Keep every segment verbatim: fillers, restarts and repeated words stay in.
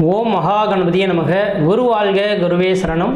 ஓம் மகா கணபதியே நமக. குரு வாழ்க, குருவே சரணம்.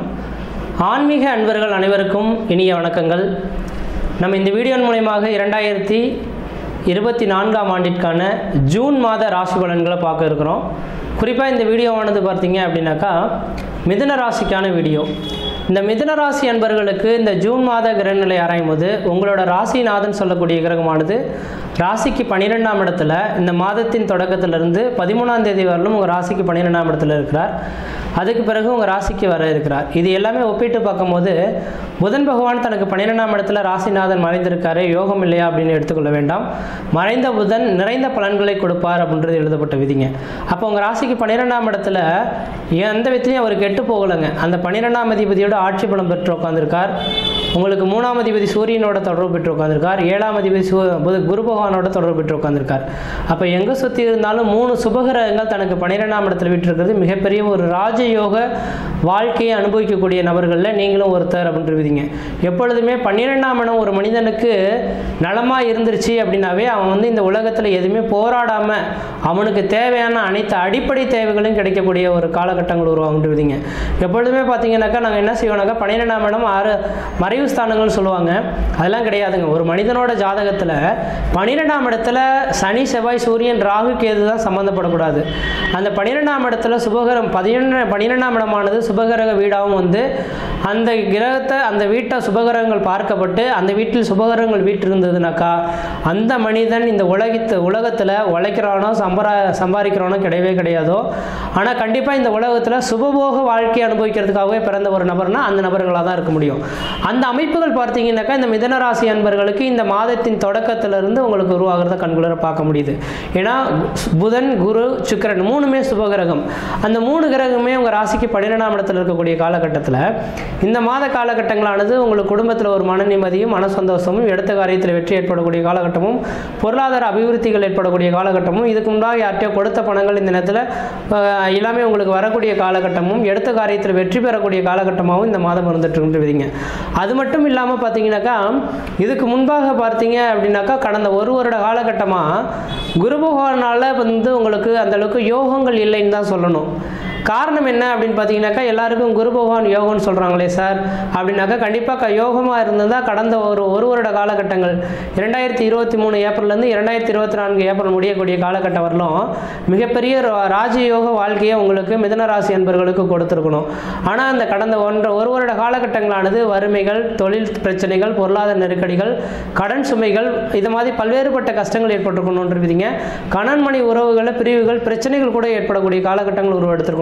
ஆன்மீக அன்பர்கள் அனைவருக்கும் இனிய வணக்கங்கள். நம்ம இந்த வீடியோ மூலமாக இரண்டாயிரத்தி இருபத்தி நான்காம் ஆண்டிற்கான ஜூன் மாத ராசி பலன்களை பார்க்க இருக்கிறோம். குறிப்பாக இந்த வீடியோவானது பார்த்தீங்க அப்படின்னாக்கா மிதுன ராசிக்கான வீடியோ. இந்த மிதுன ராசி அன்பர்களுக்கு இந்த ஜூன் மாத கிரகநிலை ஆராயும் போது உங்களோட ராசிநாதன் சொல்லக்கூடிய கிரகமானது ராசிக்கு பன்னிரெண்டாம் இடத்துல இந்த மாதத்தின் தொடக்கத்திலிருந்து பதிமூணாம் தேதி வரலும் உங்கள் ராசிக்கு பன்னிரெண்டாம் இடத்துல இருக்கிறார். அதுக்கு பிறகு உங்கள் ராசிக்கு வர இருக்கிறார். இது எல்லாமே ஒப்பிட்டு பார்க்கும்போது புதன் பகவான் தனக்கு பன்னிரெண்டாம் இடத்துல ராசிநாதன் மறைந்திருக்காரு, யோகம் இல்லையா அப்படின்னு எடுத்துக்கொள்ள வேண்டாம். மறைந்த புதன் நிறைந்த பலன்களை கொடுப்பார் அப்படின்றது எழுதப்பட்ட விதிங்க. அப்போ உங்கள் ராசிக்கு பன்னிரெண்டாம் இடத்துல எந்த விதத்துலையும் அவர் கெட்டு போகலைங்க. அந்த பன்னிரெண்டாம் அதிபதியோட ஆட்சி பலம் பெற்று உட்காந்துருக்கார். உங்களுக்கு மூணாம் அதிபதி சூரியனோட தொடர்பு பெற்று உட்காந்துருக்கார். ஏழாம் அதிபதி சூ குரு பகவானோட தொடர்பு பெற்று உட்காந்துருக்கார். அப்போ எங்கே சுற்றி இருந்தாலும் மூணு சுபகிரகங்கள் தனக்கு பன்னிரெண்டாம் இடத்துல விட்டுருக்கிறது மிகப்பெரிய ஒரு ராஜயோக வாழ்க்கையை அனுபவிக்கக்கூடிய நபர்களில் நீங்களும் ஒருத்தர் அப்படின்றவிதிங்க. எப்பொழுதுமே பன்னிரெண்டாம் இடம் ஒரு மனிதனுக்கு நலமாக இருந்துருச்சு அப்படின்னாவே அவன் வந்து இந்த உலகத்தில் எதுவுமே போராடாமல் அவனுக்கு தேவையான அனைத்து அடிப்படை தேவைகளும் கிடைக்கக்கூடிய ஒரு காலகட்டங்கள் உருவாகுன்றவிதிங்க. எப்பொழுதுமே பார்த்தீங்கன்னாக்கா நாங்கள் என்ன செய்வோம்னாக்கா பன்னிரெண்டாம் இடம் ஆறு மறைவு ஸ்தானங்கள்னு சொல்லுவாங்க. அதெல்லாம் கிடையாதுங்க. ஒரு மனிதனோட ஜாதகத்தில் பன்னிரெண்டாம் இடத்துல சனி, செவ்வாய், சூரியன், ராகு, கேது தான் சம்மந்தப்படக்கூடாது. அந்த பன்னிரெண்டாம் இடத்துல சுபகிரகம் பதினொன்று பன்னிரெண்டாம் இடமானது சுபகிரக வீடாகவும் வந்து அந்த கிரகத்தை அந்த வீட்டை சுபகிரகங்கள் பார்க்கப்பட்டு அந்த வீட்டில் சுபகிரகங்கள் வீட்டு இருந்ததுனாக்கா அந்த மனிதன் இந்த உலகத்து உலகத்தில் உழைக்கிறானோ சம்பரா சம்பாதிக்கிறானோ கிடையவே கிடையாதோ. ஆனால் கண்டிப்பாக இந்த உலகத்தில் சுபபோக வாழ்க்கையை அனுபவிக்கிறதுக்காகவே பிறந்த ஒரு நபர்னா அந்த நபர்களாக தான் இருக்க முடியும். அந்த அமைப்புகள் பார்த்தீங்கன்னாக்கா இந்த மிதுனராசி அன்பர்களுக்கு இந்த மாதத்தின் தொடக்கத்திலிருந்து உங்களுக்கு உருவாகிறத கண்குளர பார்க்க முடியுது. ஏன்னா புதன், குரு, சுக்கிரன் மூணுமே சுபகிரகம். அந்த மூணு கிரகமே உங்கள் ராசிக்கு பன்னிரெண்டாம் இடத்துல இருக்கக்கூடிய காலகட்டத்தில் இந்த மாத காலகட்டங்களானது உங்களுக்கு குடும்பத்தில் ஒரு மன நிம்மதியும் மன சந்தோஷமும் எடுத்த காரியத்தில் வெற்றி ஏற்படக்கூடிய காலகட்டமும் பொருளாதார அபிவிருத்திகள் ஏற்படக்கூடிய காலகட்டமும் இதுக்கு முன்னாடி யார்கிட்டயோ கொடுத்த பணங்கள் இந்த நேரத்தில் எல்லாமே உங்களுக்கு வரக்கூடிய காலகட்டமும் எடுத்த காரியத்தில் வெற்றி பெறக்கூடிய காலகட்டமாகவும் இந்த மாதம் இருந்துட்டு இருக்குதுங்க. அது மட்டும் இல்லாமல் பார்த்தீங்கன்னாக்கா இதுக்கு முன்பாக பார்த்தீங்க அப்படின்னாக்கா கடந்த ஒரு வருட காலகட்டமாக குரு பகவானால் வந்து உங்களுக்கு அந்தளவுக்கு யோகங்கள் இல்லைன்னு தான் சொல்லணும். காரணம் என்ன அப்படின்னு பார்த்தீங்கன்னாக்கா எல்லாருக்கும் குரு பகவான் யோகம்னு சொல்கிறாங்களே சார் அப்படின்னாக்கா கண்டிப்பாக யோகமாக இருந்ததுதான் கடந்த ஒரு ஒரு வருட காலகட்டங்கள் இரண்டாயிரத்தி இருபத்தி மூணு ஏப்ரல்லேருந்து இரண்டாயிரத்தி இருபத்தி நான்கு ஏப்ரல் முடியக்கூடிய காலகட்டம் வரலும் மிகப்பெரிய ராஜயோக வாழ்க்கையை உங்களுக்கு மிதுன ராசி அன்பர்களுக்கு கொடுத்துருக்கணும். ஆனால் அந்த கடந்த ஒன்று ஒரு வருட காலகட்டங்களானது வறுமைகள், தொழில் பிரச்சனைகள், பொருளாதார நெருக்கடிகள், கடன் சுமைகள், இது மாதிரி பல்வேறுபட்ட கஷ்டங்கள் ஏற்பட்டிருக்கணுன்றீங்க. கணவன் மணி உறவுகள், பிரிவுகள், பிரச்சனைகள் கூட ஏற்படக்கூடிய காலகட்டங்கள் உருவெடுத்திருக்கணும்.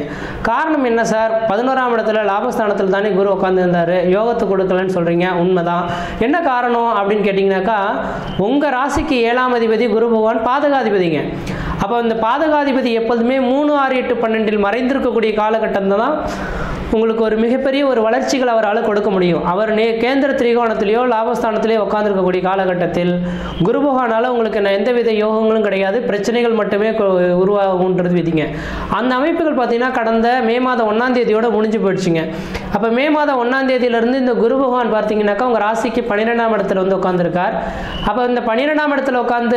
காரணம் என்ன சார்? பதினோராம் இடத்துல லாபஸ்தானத்தில் தானே குரு உட்கார்ந்து இருந்தாரு, யோகத்தை கொடுக்கலன்னு சொல்றீங்க. உண்மைதான். என்ன காரணம் அப்படின்னு கேட்டீங்கன்னாக்கா உங்க ராசிக்கு ஏழாம் அதிபதி குரு பகவான் பாதகாதிபதிங்க. அப்போ இந்த பாதகாதிபதி எப்போதுமே மூணு ஆறு எட்டு பன்னெண்டில் மறைந்திருக்கக்கூடிய காலகட்டம் தான் உங்களுக்கு ஒரு மிகப்பெரிய ஒரு வளர்ச்சிகள் அவரால் கொடுக்க முடியும். அவர் நே கேந்திர திரிகோணத்திலேயோ லாபஸ்தானத்திலேயோ உட்காந்துருக்கக்கூடிய காலகட்டத்தில் குரு பகவானால் உங்களுக்கு எந்தவித யோகங்களும் கிடையாது, பிரச்சனைகள் மட்டுமே உருவாகுன்றது விதிங்க. அந்த அமைப்புகள் பார்த்தீங்கன்னா கடந்த மே மாதம் ஒன்றாம் தேதியோட முடிஞ்சு போயிடுச்சுங்க. அப்போ மே மாதம் ஒன்றாம் தேதியிலிருந்து இந்த குரு பகவான் பார்த்தீங்கன்னாக்கா உங்கள் ராசிக்கு பன்னிரெண்டாம் இடத்துல வந்து உட்காந்துருக்கார். அப்போ இந்த பன்னிரெண்டாம் இடத்துல உட்காந்து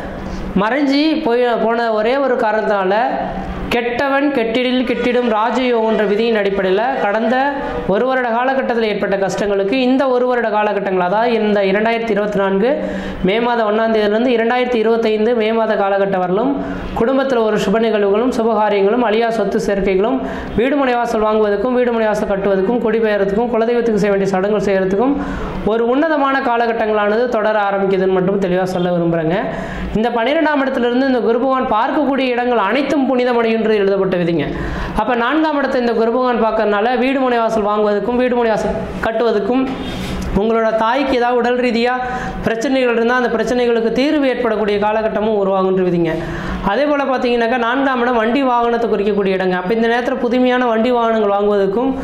மறைஞ்சி போய் போன ஒரே ஒரு காரணத்தினால கெட்டவன் கெட்டிடில் கெட்டிடும் ராஜயோகன்ற விதியின் அடிப்படையில் கடந்த ஒரு வருட காலகட்டத்தில் ஏற்பட்ட கஷ்டங்களுக்கு இந்த ஒரு வருட காலகட்டங்கள் அதாவது இந்த இரண்டாயிரத்தி இருபத்தி நான்கு மே மாதம் ஒன்றாம் தேதியிலிருந்து இரண்டாயிரத்தி இருபத்தைந்து மே மாத காலகட்டம் வரலும் குடும்பத்தில் ஒரு சுப நிகழ்வுகளும் சுபகாரியங்களும் அழியா சொத்து சேர்க்கைகளும் வீடு மனைவாசல் வாங்குவதற்கும் வீடு மனைவாசல் கட்டுவதற்கும் குடிபெயர்றதுக்கும் குலதெய்வத்துக்கு செய்ய வேண்டிய சடங்குகள் செய்யறதுக்கும் ஒரு உன்னதமான காலகட்டங்களானது தொடர ஆரம்பிக்குதுன்னு மட்டும் தெளிவாக சொல்ல விரும்புகிறேங்க. இந்த பன்னிரெண்டாம் இடத்திலிருந்து இந்த குரு பகவான் பார்க்கக்கூடிய இடங்கள் அனைத்தும் புனிதமடையும் எழுதப்பட்ட விதிங்க. அப்ப நான்காம் இடத்தை இந்த குரு பகவான் பார்க்கறதுனால வீடு மனை வாசல் வாங்குவதற்கும் வீடு மனை வாசல் கட்டுவதற்கும் உங்களோட தாய்க்கு ஏதாவது உடல் ரீதியாக பிரச்சனைகள் இருந்தால் அந்த பிரச்சனைகளுக்கு தீர்வு ஏற்படக்கூடிய காலகட்டமும் உருவாகுன்ற விதிங்க. அதே போல் பார்த்தீங்கன்னாக்கா நான்காம் இடம் வண்டி வாகனத்தை குறிக்கக்கூடிய இடங்க. அப்போ இந்த நேரத்தில் புதுமையான வண்டி வாகனங்கள் வாங்குவதற்கும்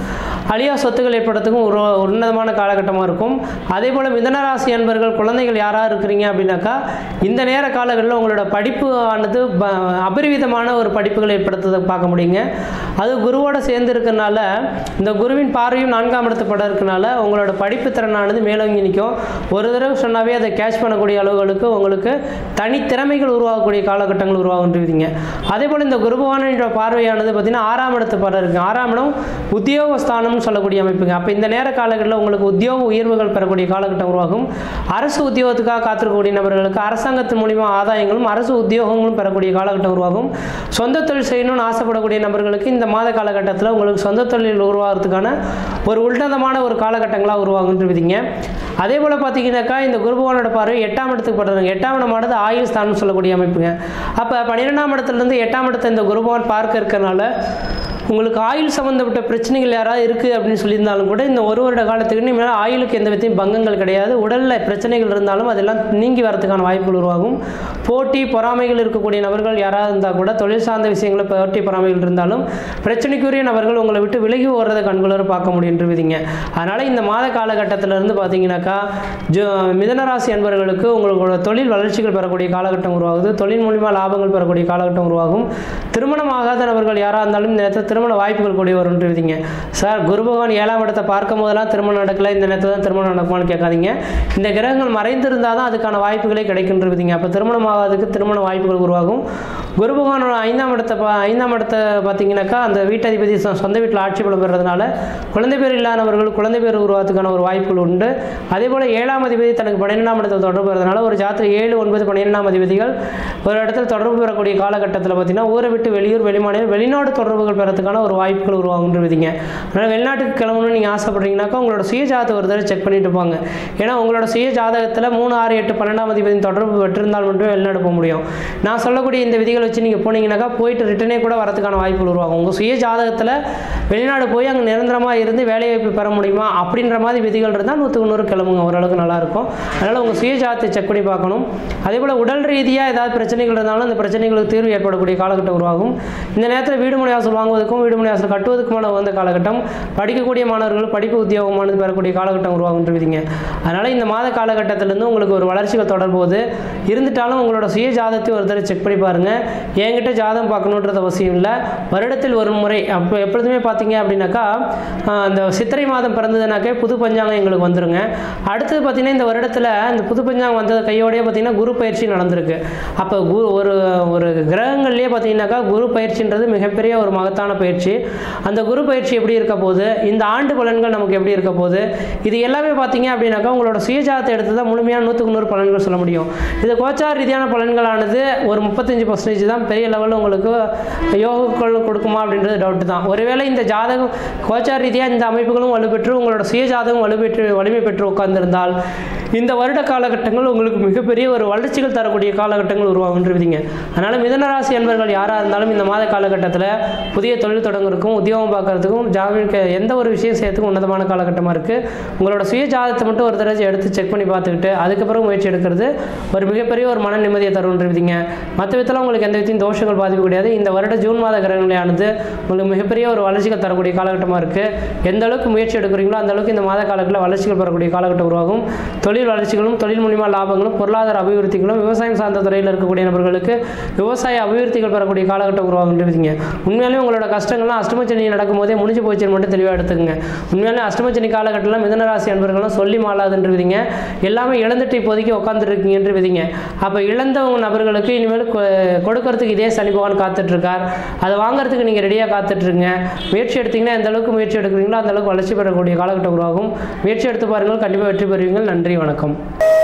அழியா சொத்துக்கள் ஏற்படுறதுக்கும் ஒரு உன்னதமான காலகட்டமாக இருக்கும். அதே போல் மிதனராசி அன்பர்கள் குழந்தைகள் யாராக இருக்கிறீங்க அப்படின்னாக்கா இந்த நேர காலங்களில் உங்களோட படிப்பு ஆனது அபரிவிதமான ஒரு படிப்புகளை ஏற்படுத்துவதை பார்க்க முடியுங்க. அது குருவோடு சேர்ந்து இருக்கிறனால இந்த குருவின் பார்வையும் நான்காம் இடத்து படம் இருக்கனால உங்களோட படிப்பு திறனானது மேலோங்கி நிற்கும். ஒரு தடவை சொன்னாவே அதை கேட்ச் பண்ணக்கூடிய அளவுகளுக்கு உங்களுக்கு தனித்திறமைகள் உருவாகக்கூடிய காலகட்டங்கள் உருவாகுன்றீங்க. அதே போல் இந்த குரு பகவானின் பார்வையானது பார்த்தீங்கன்னா ஆறாம் இடத்து படம் இருக்குது. ஆறாம் இடம் உத்தியோகஸ்தானம்னு சொல்லக்கூடிய அமைப்புங்க. அப்போ இந்த நேர காலங்களில் உங்களுக்கு உத்தியோக உயர்வுகள் பெறக்கூடிய காலகட்டம் உருவாகும். அரசு உத்தியோகத்துக்காக காத்திருக்கக்கூடிய நபர்களுக்கு அரசாங்கத்தின் மூலிமா ஆதாயங்களும் அரசு உத்தியோகங்களும் பெறக்கூடிய காலகட்டம் உருவாகும். சொந்த தொழில் செய்யணும்னு ஆசைப்படக்கூடிய நபர்களுக்கு இந்த மாத காலகட்டத்தில் உங்களுக்கு சொந்த தொழில் உருவாகிறதுக்கான ஒரு உன்னதமான ஒரு காலகட்டங்களாக உருவாகுன்றீங்க. அதே போல் பார்த்தீங்கன்னாக்கா இந்த குரு பகவானோட பார்வை எட்டாம் இடத்துக்கு படுறாங்க. எட்டாம் இடமானது ஆயுள் ஸ்தானம் சொல்லக்கூடிய அமைப்புங்க. அப்போ பன்னிரெண்டாம் இடத்துலேருந்து எட்டாம் இடத்தை இந்த குரு பகவான் பார்க்க இருக்கிறனால உங்களுக்கு ஆயுள் சம்மந்தப்பட்ட பிரச்சனைகள் யாராவது இருக்குது அப்படின்னு சொல்லியிருந்தாலும் கூட இந்த ஒரு வருட காலத்துக்கு இனிமேல் ஆயுளுக்கு எந்த விதத்தையும் பங்கங்கள் கிடையாது. உடலில் பிரச்சனைகள் இருந்தாலும் அதெல்லாம் நீங்கி வரதுக்கான வாய்ப்புகள் உருவாகும். போட்டி பொறாமைகள் இருக்கக்கூடிய நபர்கள் யாராவது இருந்தால் கூட தொழில் சார்ந்த விஷயங்களை போட்டி பொறாமைகள் இருந்தாலும் பிரச்சனைக்குரிய நபர்கள் உங்களை விட்டு விலகி ஓடுறதை கண்குளர பார்க்க முடியுன்றீங்க. அதனால் இந்த மாத காலகட்டத்திலிருந்து பார்த்தீங்கன்னாக்கா ஜோ மிதனராசி அன்பர்களுக்கு உங்களோட தொழில் வளர்ச்சிகள் பெறக்கூடிய காலகட்டம் உருவாகுது. தொழில் மூலிமா லாபங்கள் பெறக்கூடிய காலகட்டம் உருவாகும். திருமணம் ஆகாத நபர்கள் யாராக இருந்தாலும் இந்த நேரத்தில் திருமண வாய்ப்புகள் கூடிய வருன்றீங்க. சார் குரு பகவான் ஏழாம் இடத்தை பார்க்கும் போதெல்லாம் திருமணம் நடக்கல, இந்த நேரத்தில் தான் திருமணம் நடக்குமான்னு கேட்காதீங்க. இந்த கிரகங்கள் மறைந்திருந்தால் தான் அதுக்கான வாய்ப்புகளே கிடைக்கின்றீங்க. அப்போ திருமணம் ஆகாததுக்கு திருமண வாய்ப்புகள் உருவாகும். குரு பகவானோட ஐந்தாம் இடத்தை பா ஐந்தாம் இடத்தை பார்த்தீங்கன்னாக்கா அந்த வீட்டதிபதி சொந்த வீட்டில் ஆட்சி பலம் பெறதுனால குழந்தை பேர் இல்லாதவர்கள் குழந்தை பேர் உருவாத்துக்கான ஒரு வாய்ப்புகள் உண்டு. அதே போல் ஏழாம் அதிபதி தனக்கு பன்னிரெண்டாம் இடத்தை தொடர்பு பெறதுனால ஒரு ஜாத்திரை ஏழு ஒன்பது பன்னிரெண்டாம் அதிபதிகள் ஒரு இடத்துல தொடர்பு பெறக்கூடிய காலகட்டத்தில் பார்த்தீங்கன்னா ஊரை விட்டு வெளியூர் வெளிமாநிலம் வெளிநாடு தொடர்புகள் பெறதுக்கான ஒரு வாய்ப்புகள் உருவாகுன்றீங்க. அதனால் வெளிநாட்டுக்கு கிளம்பணும்னு நீங்கள் ஆசைப்படுறீங்கன்னாக்கா உங்களோட சுய ஜாதகத்தை ஒரு தடவை செக் பண்ணிட்டு போங்க. ஏன்னா உங்களோட சுய ஜாதகத்தில் மூணு ஆறு எட்டு பன்னெண்டாம் அதிபதி தொடர்பு பெற்றிருந்தால் மட்டுமே வெளிநாடு போக முடியும். நான் சொல்லக்கூடிய இந்த விதிகள் வச்சு நீங்கள் போனீங்கன்னாக்கா போயிட்டு ரிட்டனே கூட வரதுக்கான வாய்ப்புகள் உருவாகும். உங்கள் சுய ஜாதகத்தில் வெளிநாடு போய் அங்கே நிரந்தரமாக இருந்து வேலைவாய்ப்பு பெற முடியுமா அப்படின்ற மாதிரி விதிகள் இருந்தால் நூற்றுக்கு நூறு கிளம்புங்க, ஓரளவுக்கு நல்லாயிருக்கும். அதனால் உங்கள் சுய ஜாதகத்தை செக் பண்ணி பார்க்கணும். அதே போல் உடல் ரீதியாக ஏதாவது பிரச்சனைகள் இருந்தாலும் அந்த பிரச்சனைகளுக்கு தீர்வு ஏற்படக்கூடிய காலகட்டம் உருவாகும். இந்த நேரத்தில் வீடு மனை வாசல் வாங்குவதற்கும் வீடு மனை வாசல் கட்டுவதற்குமான வந்த காலகட்டம், படிக்கக்கூடிய மாணவர்கள் படிப்பு உத்தியோகமானது பெறக்கூடிய காலகட்டம் உருவாகுன்றீங்க. அதனால் இந்த மாத காலகட்டத்திலேருந்து உங்களுக்கு ஒரு வளர்ச்சிகள் தொடர்போது இருந்துட்டாலும் உங்களோட சுய ஜாதகத்தை ஒரு தடவை செக் பண்ணி பாருங்கள். என்கிட்ட ஜாதகம் பார்க்கணுன்றது அவசியம் இல்லை. வருடத்தில் ஒரு முறை அப்போ எப்பொழுதுமே பார்த்தீங்க அப்படின்னாக்கா அந்த சித்திரை மாதம் பிறந்ததுனாக்கே புது பஞ்சாங்கம் எங்களுக்கு வந்துருங்க. அடுத்தது பார்த்தீங்கன்னா இந்த வருடத்தில் இந்த புது பஞ்சாங்கம் வந்தது கையோடையே பார்த்தீங்கன்னா குரு பயிற்சி நடந்திருக்கு. அப்போ குரு ஒரு ஒரு கிரகங்கள்லேயே பார்த்தீங்கன்னாக்கா குரு பயிற்சின்றது மிகப்பெரிய ஒரு மகத்தான பயிற்சி. அந்த குரு பயிற்சி எப்படி இருக்க போகுது, இந்த ஆண்டு பலன்கள் நமக்கு எப்படி இருக்க போகுது, இது எல்லாமே பார்த்தீங்க அப்படின்னாக்கா உங்களோட சுயஜாதத்தை எடுத்து தான் முழுமையான நூற்றுக்கு நூறு பலன்கள் சொல்ல முடியும். இது கோச்சார ரீதியான பலன்களானது ஒரு முப்பத்தஞ்சு பர்சன்டேஜ் தான் பெரிய லெவலில் உங்களுக்கு யோகங்கள் கொடுக்குமா அப்படின்றது டவுட் தான். ஒருவேளை இந்த ஜாதகம் கோச்சார ரீதியாக இந்த அமைப்புகளும் வலுப்பெற்று உங்களோட சுயஜாதகம் வலுப்பெற்று வலிமை பெற்று உட்கார்ந்திருந்தால் இந்த வருட காலகட்டங்கள் உங்களுக்கு மிகப்பெரிய ஒரு வளர்ச்சிகள் தரக்கூடிய காலகட்டங்கள் உருவாகுன்றீங்க. அதனால் மிதனராசி என்பவர்கள் யாராக இருந்தாலும் இந்த மாத காலகட்டத்தில் புதிய தொழில் தொடங்குறதுக்கும் உத்தியோகம் பார்க்கறதுக்கும் ஜாமீனுக்கு எந்த ஒரு விஷயம் செய்யறதுக்கும் உன்னதமான காலகட்டமாக இருக்குது. உங்களோட சுய ஜாதகத்தை மட்டும் ஒரு தடவை எடுத்து செக் பண்ணி பார்த்துக்கிட்டு அதுக்கப்புறம் முயற்சி எடுக்கிறது ஒரு மிகப்பெரிய ஒரு மன நிம்மதியை தருன்றீங்க. மற்ற விதத்தில் உங்களுக்கு எந்த விதத்தையும் தோஷங்கள் பாதிப்பு கிடையாது. இந்த வருட ஜூன் மாத கிரகங்களானது உங்களுக்கு மிகப்பெரிய ஒரு வளர்ச்சிகள் தரக்கூடிய காலகட்டமாக இருக்குது. எந்த அளவுக்கு முயற்சி எடுக்கிறீங்களோ அந்த அளவுக்கு இந்த மாத காலத்தில் வளர்ச்சிகள் பெறக்கூடிய காலகட்டம் உருவாகும். தொழில் வளர்ச்சிகளும் தொழில் மூலிமா லாபங்களும் பொருளாதார அபிவிருத்திகளும் விவசாயம் சார்ந்த துறையில் இருக்கக்கூடிய நபர்களுக்கு விவசாய அபிவிருத்திகள் பெறக்கூடிய காலகட்டம் உருவாகுன்றீங்க. உண்மையாலே உங்களோட கஷ்டங்கள்லாம் அஷ்டமச்சனி நடக்கும் போதே முடிஞ்சு போச்சுன்னு மட்டும் தெளிவாக எடுத்துக்கங்க. உண்மையாலே அஷ்டமச்சனி காலகட்டத்தில் மிதனராசி அன்பர்களும் சொல்லி மாளாதுன்றீங்க. எல்லாமே இழந்துட்டு இப்போதைக்கு உட்காந்துருக்கீங்கன்று விதிங்க. அப்போ இழந்தவங்க நபர்களுக்கு இனிமேல் கொடுக்கறதுக்கு இதே சனி பகவான் காத்துட்ருக்கார். அதை வாங்குறதுக்கு நீங்கள் ரெடியாக காத்துட்ருங்க. முயற்சி எடுத்தீங்கன்னா எந்த அளவுக்கு முயற்சி எடுக்கிறீங்களோ அந்த அளவுக்கு வளர்ச்சி பெறக்கூடிய காலகட்டம் உருவாகும். முயற்சி எடுத்து பாருங்கள், கண்டிப்பாக வெற்றி பெறுவீங்கள். நன்றி, வணக்கம்.